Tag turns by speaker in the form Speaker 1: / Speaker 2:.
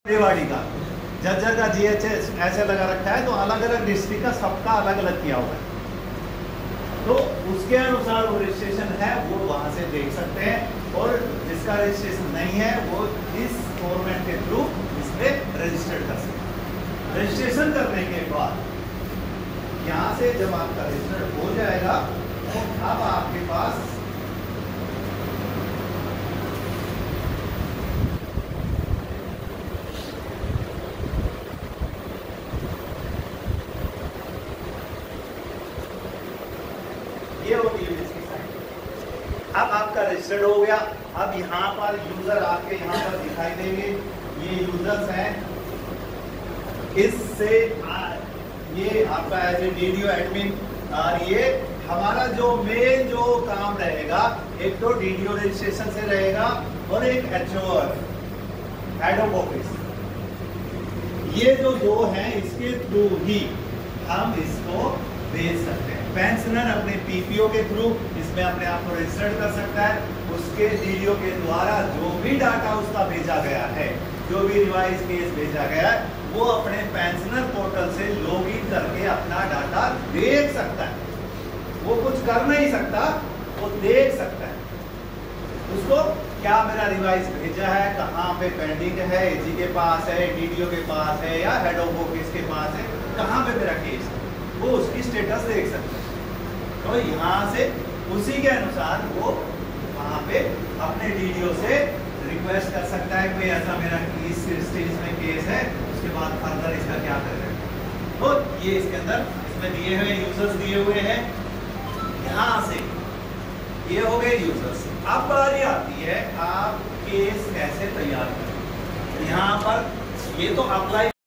Speaker 1: रेवाड़ी का जज्जर का जीएचएस ऐसे लगा रखा है, तो अलग अलग डिस्ट्रिक्ट का सबका अलग अलग किया हुआ है, तो उसके अनुसार वो रजिस्ट्रेशन है वो वहां से देख सकते हैं, और जिसका रजिस्ट्रेशन नहीं है वो इस गवर्नमेंट के थ्रू इसमें रजिस्टर्ड कर सकते हैं। रजिस्ट्रेशन करने के बाद यहाँ से जब आपका रजिस्टर्ड हो जाएगा तो अब आपके पास ये होती है इसकी साइट। अब आपका रजिस्टर्ड हो गया। अब यहाँ पर यूजर आपके यहाँ पर दिखाई देंगे, ये यूजर्स हैं। इससे ये आपका एज ए डीडीओ एडमिन, और ये हमारा जो मेन जो काम रहेगा, एक तो डीडीओ रजिस्ट्रेशन से रहेगा और एक एचओ हेड ऑफ ऑफिस। ये जो दो हैं इसके थ्रू ही हम इसको भेज सकते हैं। पेंशनर अपने पीपीओ के थ्रू इसमें अपने आप को रजिस्टर्ड कर सकता है। उसके डीडीओ के द्वारा जो भी डाटा उसका भेजा गया है, जो भी रिवाइज केस भेजा गया है, वो अपने पेंशनर पोर्टल से लॉगिन करके अपना डाटा देख सकता है। वो कुछ कर नहीं सकता, वो देख सकता है उसको क्या मेरा रिवाइज भेजा है, कहाँ पे पेंडिंग है, एजी के पास है, डीडीओ के पास है, या हेड ऑफ ऑफिस के पास है, कहाँ पे मेरा केस है, वो उसकी स्टेटस देख सकते हैं। तो यहाँ से उसी के अनुसार वो वहाँ पे अपने डीडीओ से रिक्वेस्ट कर सकता है कि ऐसा मेरा इस स्टेज में केस है, उसके बाद फर्दर इसका क्या करें। तो ये इसके अंदर इसमें दिए हुए यूजर्स दिए हुए हैं। यहाँ से ये हो गए यूजर्स। अब बारी आती है आप केस कैसे तैयार करें। यहाँ पर ये तो अप्लाई